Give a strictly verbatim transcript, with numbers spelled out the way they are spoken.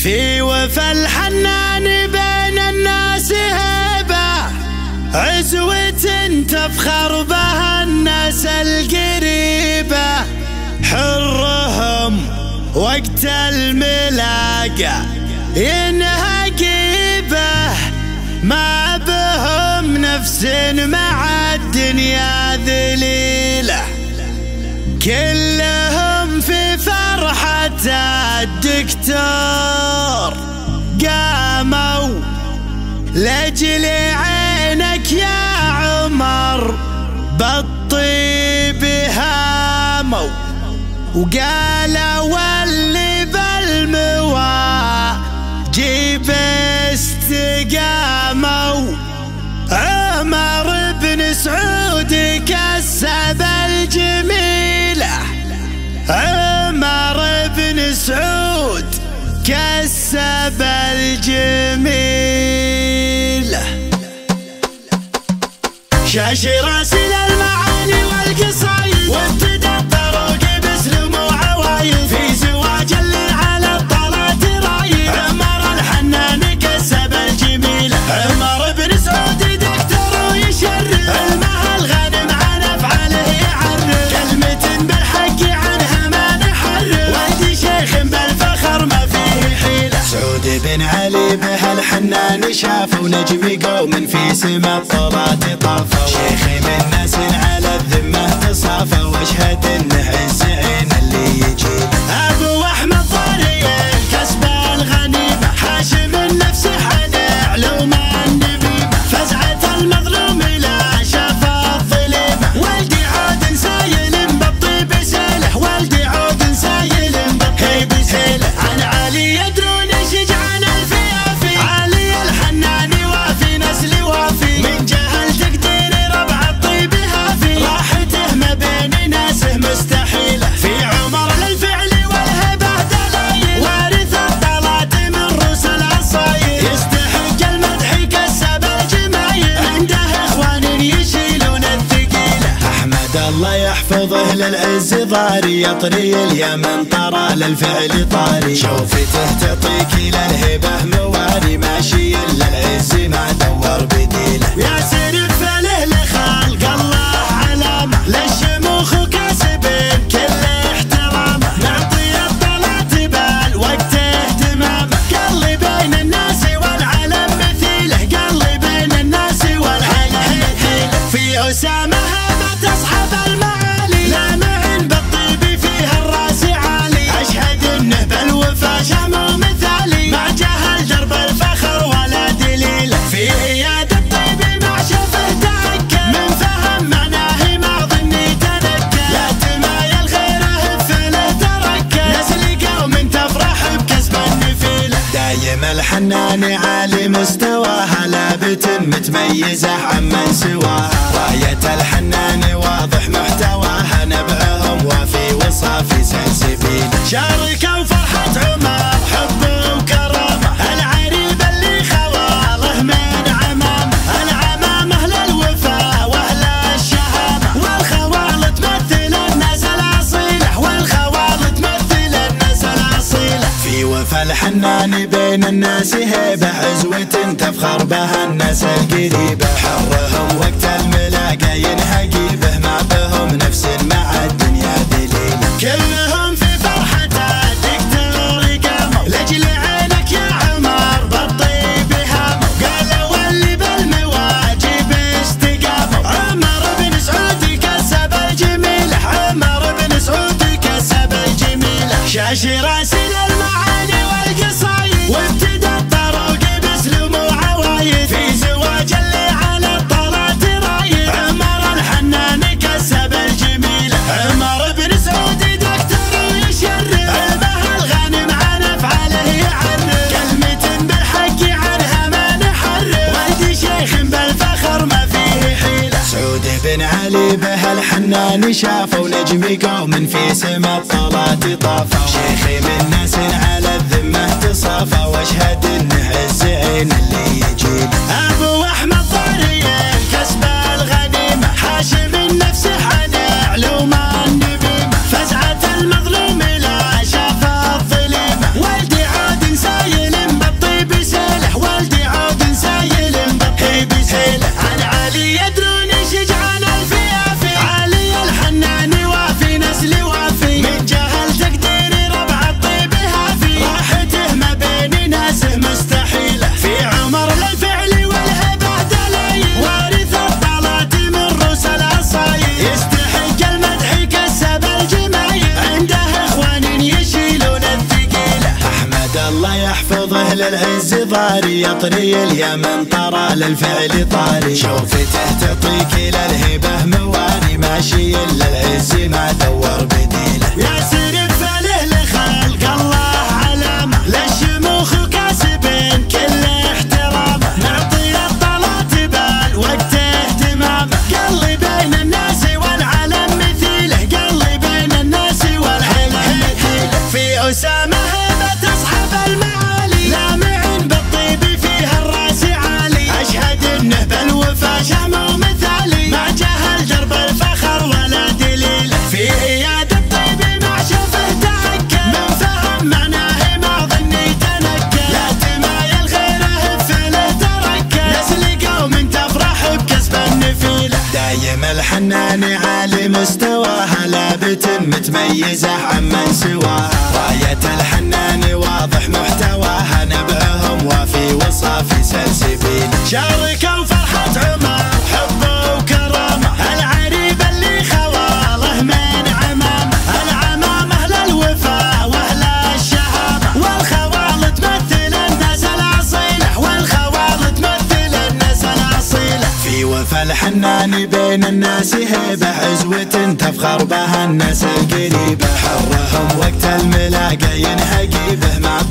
في وفا الحنان بين الناس هبة، عزوة تفخر بها الناس القريبة، حرهم وقت الملاقى ينهقيبه، ما بهم نفس مع الدنيا ذليلة، كلهم في فرحة الدكتور قاموا لأجل عينك يا عمر بالطيب هاموا، وقالوا واللي بالمواجب استقاموا، عمر بن سعود كسب الجميلة، عمر بن سعود كسب الجميلة، شاش راسل المعاني والقصايد وابتدى الطرق باسلوب وعوايد، في زواج اللي على الطلات رايد، عمر الحنان كسب الجميلة، عمر بن سعود دكتور ويشرف، علمه الغنم عن افعاله يعرف، كلمة بالحق عنها ما نحرف، ولدي شيخ بالفخر ما فيه حيلة، سعود بن علي به الحنان شاف، ونجم قوم في سما الطلات طافوا، شيخي من ناس على الذمة تصافى، واشهد انه عز عين اللي يجي، ابو احمد ضاري كسب الغنيمة، حاشم النفس حنع لوم النبيمة، فزعة المظلوم لا شاف الظليمة، والدي عود سايل بالطيب سيله، والدي عود سايل بالطيب سيله، عن علي يدرون شجعان الفيافي، علي الحنان وافي نسل وافي، من جهل تقدير ربع الطيب هافي، راحته ما بين ناسه مستحيله، في عمر للفعل والهبه دلايل، وارث الطلات من روس العصايل، يستحق المدح كسب الجمايل، عنده اخوان يشيلون الثقيله، احمد الله يحفظه للعز ضاري، يطري اليمن طرى للفعل طاري، شوفته تعطيك للهبه مواري، ماشي الا العز ما دور بديله، يا سير فله لخلق الله علامه، للشموخ وكاسبين كل احترامه، نعطي الطلات بالوقت اهتمامه، قلي بين الناس والعلم مثيله، قلي بين الناس والعلم مثيله، في اسامه ما تصحب المعالي، لامع بالطيب فيها الراس عالي، اشهد انه بالوفا شمو مثالي، مع جهل درب الفخر ولا دليله، في عياد الطيب مع شفه تأكد، من فهم معناه ما ظني تنكد، لا تمايل غيره بفعله تركد، نسل قوم تفرح بكسب النفيله، دايم الحنان عالي مستواها، لابت متميزه عمن سواها، رايه الحنان واضح محتواها، نبعهم وفي وصافي سلسبيل، شاركوا فرحة عمر حب وكرامة، العريب اللي خواله من عمامه، العمامة للوفا واهل الشهامة، والخوال تمثل الناس الأصيلة، والخوال تمثل الناس الأصيلة، في وفا الحنان بين الناس هيبة، عزوة تفخر بها الناس القريبة، حرهم وقت الملاقى ينهقيبه، ما بهم نفس مع الدنيا ذليلة، كلهم في فرحة الدكتور قاموا، لأجل عينك يا عمر بالطيب هاموا، قالوا واللي بالمواجب استقاموا، عمر بن سعود كسب الجميلة، عمر بن سعود كسب الجميلة، شاش راسل المعاني والقصايد، وابتدى الطرق باسلوب وعوايد، في زواج اللي على الطلات رايد، عمر الحنان كسب الجميلة، عمر بن سعود دكتور ويشرف، علمه الغنم عن افعاله يعرف، كلمة بالحق عنها ما نحرف، ولدي شيخ بالفخر ما فيه حيلة، سعود بن علي به الحنان شاف، ونجم قوم في سما الطلات طافوا، شيخي من ناس على الذمة تصافى، واشهد انه عز عين اللي يجي، ابو احمد ضاري كسب الغنيمة، حاشم النفس حنع لوم النبيمة، فزعة المظلوم لا شاف الظليمة، والدي عود سايل يحفظه للعز ضاري، يطري اليمن طرى للفعل طاري. شوفته تطيك الى الهبه مواري، ماشي الا العز ما دور بديله. ياسر بفله لخلق الله علامه، للشموخ وكاسبين كل احترامه. نعطي الطلات بال وقت اهتمامه، قلي بين الناس والعلم مثيله، قلي بين الناس والعلم مثيله. في اسامه هبه تصحب المعالي، لامع بالطيب فيها الراس عالي. اشهد انه بالوفا شمع مثالي، ما جهل درب الفخر ولا دليله. في اياد الطيب ما شوفه تهكى، من فهم معناه ما ظني تنكى. لا تمايل غيره بفعله تركى، نسل قوم تفرح بكسب النفيله. دايم الحنان عالي مستواها، لابت متميزه عمن سواها. رايه الحنان واضح محتواها، نبعهم وفي وصافي سلسبيل. شاركوا فرحة عمر حبه وكرامه، العريب اللي خواله من عمامه. العمامه للوفا واهل الشهامه، والخوال تمثل الناس الاصيله، والخوال تمثل الناس الاصيله. في وفا الحنان بين الناس هيبه، عزوة تفخر بها الناس القريبه. حرهم وقت الملاقى ينهقي به، مع